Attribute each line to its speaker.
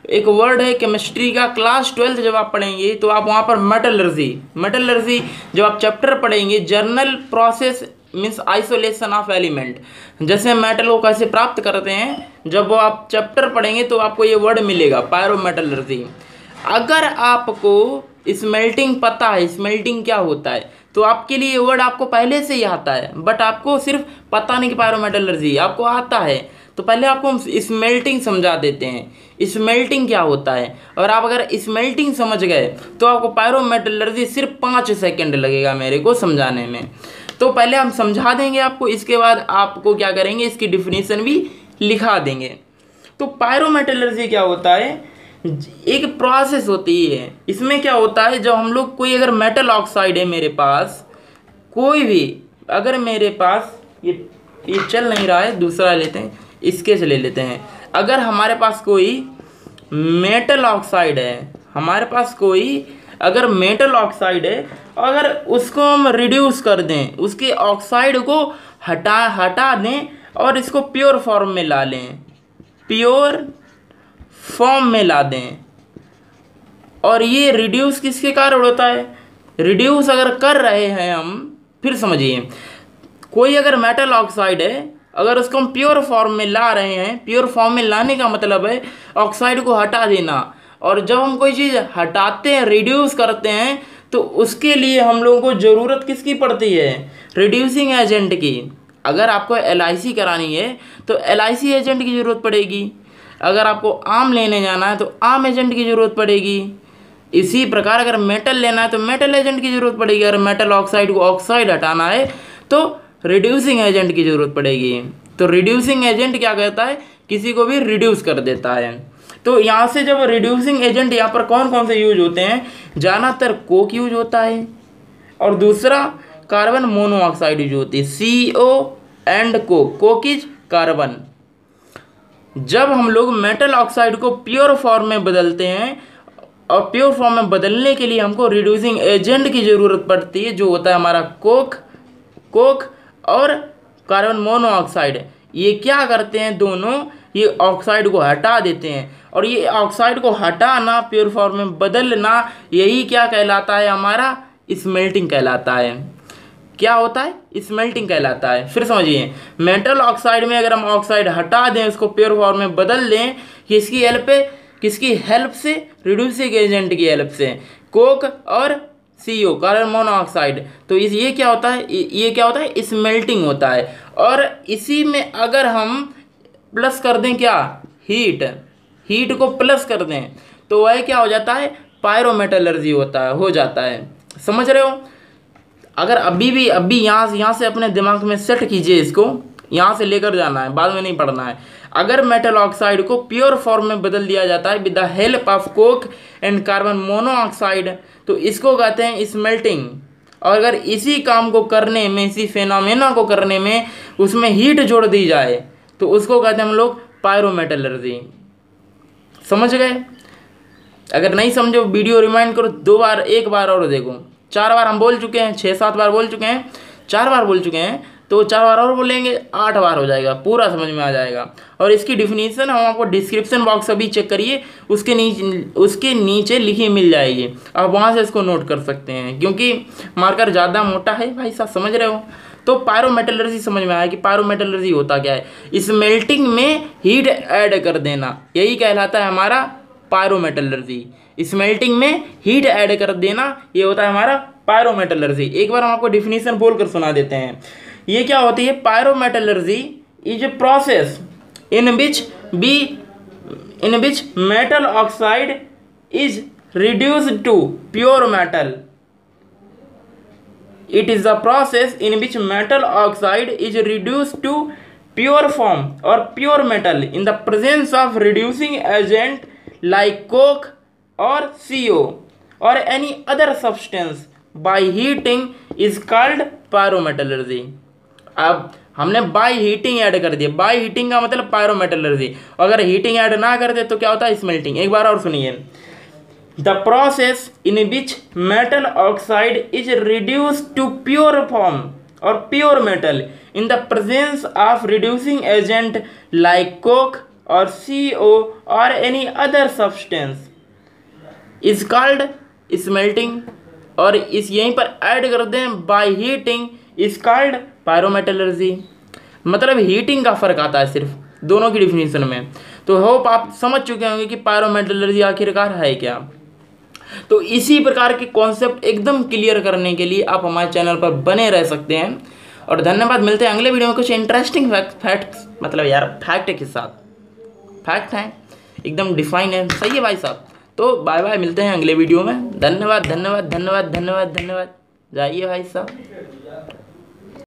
Speaker 1: एक वर्ड है केमिस्ट्री का, क्लास 12 जब आप पढ़ेंगे तो आप वहाँ पर मेटलर्जी जब आप चैप्टर पढ़ेंगे, general process means isolation of element, जैसे मेटल को कैसे प्राप्त करते हैं, जब वो आप चैप्टर पढ़ेंगे तो आपको ये वर्ड मिलेगा पायरोमेटलर्जी। अगर आपको स्मेल्टिंग पता है, स्मेल्टिंग क्या होता है, तो आपके लिए ये वर्ड आपको पहले से ही आता है, बट आपको सिर्फ पता नहीं कि पायरोमेटलर्जी आपको आता है। तो पहले आपको हम स्मेल्टिंग समझा देते हैं, स्मेल्टिंग क्या होता है, और आप अगर स्मेल्टिंग समझ गए तो आपको पायरोमेटलर्जी सिर्फ 5 सेकंड लगेगा मेरे को समझाने में। तो पहले हम समझा देंगे आपको, इसके बाद आपको क्या करेंगे, इसकी डिफिनीशन भी लिखा देंगे। तो पायरोमेटलर्जी क्या होता है, एक प्रोसेस होती है। इसमें क्या होता है, जब हम लोग कोई अगर मेटल ऑक्साइड है मेरे पास, कोई भी अगर मेरे पास ये चल नहीं रहा है, दूसरा लेते हैं, इसके से ले लेते हैं। अगर हमारे पास कोई मेटल ऑक्साइड है, हमारे पास कोई अगर मेटल ऑक्साइड है, अगर उसको हम रिड्यूस कर दें, उसके ऑक्साइड को हटा दें और इसको प्योर फॉर्म में ला लें, प्योर फॉर्म में ला दें, और ये रिड्यूस किसके कारण होता है, रिड्यूस अगर कर रहे हैं हम, फिर समझिए कोई अगर मेटल ऑक्साइड है, अगर उसको हम प्योर फॉर्म में ला रहे हैं, प्योर फॉर्म में लाने का मतलब है ऑक्साइड को हटा देना, और जब हम कोई चीज़ हटाते हैं, रिड्यूस करते हैं, तो उसके लिए हम लोगों को ज़रूरत किसकी पड़ती है, रिड्यूसिंग एजेंट की। अगर आपको LIC करानी है तो LIC एजेंट की ज़रूरत पड़ेगी, अगर आपको आम लेने जाना है तो आम एजेंट की ज़रूरत पड़ेगी। इसी प्रकार अगर मेटल लेना है तो मेटल एजेंट की ज़रूरत पड़ेगी, अगर मेटल ऑक्साइड को ऑक्साइड हटाना है तो रिड्यूसिंग एजेंट की ज़रूरत पड़ेगी। तो रिड्यूसिंग एजेंट क्या करता है, किसी को भी रिड्यूस कर देता है। तो यहाँ से जब रिड्यूसिंग एजेंट यहाँ पर कौन कौन से यूज होते हैं, ज़्यादातर कोक यूज होता है, और दूसरा कार्बन मोनोऑक्साइड यूज होती है, CO and coke is carbon. जब हम लोग मेटल ऑक्साइड को प्योर फॉर्म में बदलते हैं, और प्योर फॉर्म में बदलने के लिए हमको रिड्यूसिंग एजेंट की ज़रूरत पड़ती है, जो होता है हमारा कोक और कार्बन मोनोऑक्साइड। ये क्या करते हैं, दोनों ये ऑक्साइड को हटा देते हैं, और ये ऑक्साइड को हटाना, प्योर फॉर्म में बदलना, यही क्या कहलाता है, हमारा स्मेल्टिंग कहलाता है। क्या होता है, स्मेल्टिंग कहलाता है। फिर समझिए, मेटल ऑक्साइड में अगर हम ऑक्साइड हटा दें, उसको प्योर फॉर्म में बदल दें, किसकी हेल्प से, रिड्यूसिंग एजेंट की हेल्प से, कोक और CO कार्बन मोनोऑक्साइड। तो ये क्या होता है, ये क्या होता है, स्मेल्टिंग होता है। और इसी में अगर हम प्लस कर दें क्या, हीट को प्लस कर दें, तो वह क्या हो जाता है, पायरोमेटलर्जी हो जाता है। समझ रहे हो। अगर अभी यहाँ से अपने दिमाग में सेट कीजिए, इसको यहाँ से लेकर जाना है, बाद में नहीं पढ़ना है। अगर मेटल ऑक्साइड को प्योर फॉर्म में बदल दिया जाता है with the help of coke and carbon monoxide, तो इसको कहते हैं स्मेल्टिंग। और अगर इसी काम को करने में, इसी फेनोमेना को करने में उसमें हीट जोड़ दी जाए, तो उसको कहते हैं हम लोग पायरोमेटलर्जी। समझ गए। अगर नहीं समझो, वीडियो रिमाइंड करो, 2 बार, 1 बार और देखो। 4 बार हम बोल चुके हैं, 6-7 बार बोल चुके हैं, 4 बार बोल चुके हैं, तो 4 बार और बोलेंगे, 8 बार हो जाएगा, पूरा समझ में आ जाएगा। और इसकी डिफिनीशन हम आपको डिस्क्रिप्शन बॉक्स अभी चेक करिए, उसके नीचे लिखी मिल जाएगी, आप वहाँ से इसको नोट कर सकते हैं, क्योंकि मार्कर ज़्यादा मोटा है भाई साहब, समझ रहे हो। तो पायरोमेटलर्जी समझ में आया कि पायरोमेटलर्जी होता क्या है, स्मेल्टिंग में हीट ऐड कर देना, यही कहलाता है हमारा पायरोमेटलर्जी। स्मेल्टिंग में हीट ऐड कर देना, ये होता है हमारा पायरोमेटलर्जी। एक बार हम आपको डिफिनीशन बोलकर सुना देते हैं। ये क्या होती है, pyrometallurgy is a process in which metal oxide is reduced to pure metal. It is the process in which metal oxide is reduced to pure form or pure metal in the presence of reducing agent like coke or CO or any other substance by heating is called pyrometallurgy। अब हमने by heating add कर दिया, by heating का मतलब pyrometallurgy. अगर heating add ना कर दे तो क्या होता है, स्मेल्टिंग। एक बार और सुनिए, the process in which metal oxide is reduced to pure form or pure metal in the presence of reducing agent like coke और CO or any other substance is called smelting, और इस यहीं पर add कर दें by heating is called pyrometallurgy। मतलब heating का फ़र्क आता है सिर्फ दोनों की डिफिनीशन में। तो होप आप समझ चुके होंगे कि पायरोमेटलर्जी आखिरकार है क्या। तो इसी प्रकार के कॉन्सेप्ट एकदम क्लियर करने के लिए आप हमारे चैनल पर बने रह सकते हैं। और धन्यवाद, मिलते हैं अगले वीडियो में कुछ इंटरेस्टिंग फैक्ट्स, मतलब यार फैक्ट के साथ। फैक्ट हैं एकदम डिफाइन है, सही है भाई साहब। तो बाय बाय, मिलते हैं अगले वीडियो में। धन्यवाद धन्यवाद धन्यवाद धन्यवाद धन्यवाद। जाइए भाई साहब।